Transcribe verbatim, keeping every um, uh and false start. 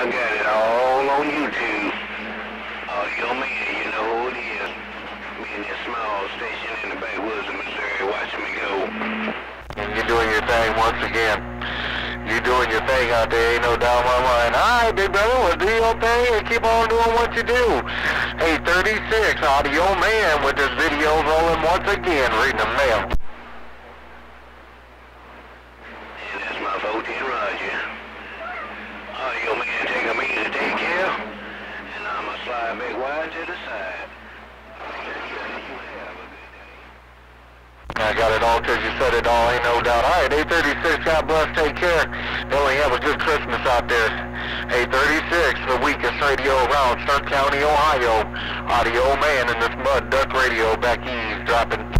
I got it all on YouTube. Audio Man, you know who it is. Me in this small station in the backwoods of Missouri, watching me go. And you're doing your thing once again. You're doing your thing out there, ain't no doubt in my mind. Alright, big brother, well, do your thing and keep on doing what you do. eight thirty-six, Audio Man with his video rolling once again, reading the mail. And that's my fourteen Roger. Audio Man, take a minute to take care. And I'm going to slide back wide to the side. I got it all because you said it all, ain't no doubt. Alright, eight thirty-six, God bless, take care. Definitely have a good Christmas out there. eight thirty-six, the weakest radio around Stark County, Ohio. Audio Man in this mud duck radio back eavesdropping.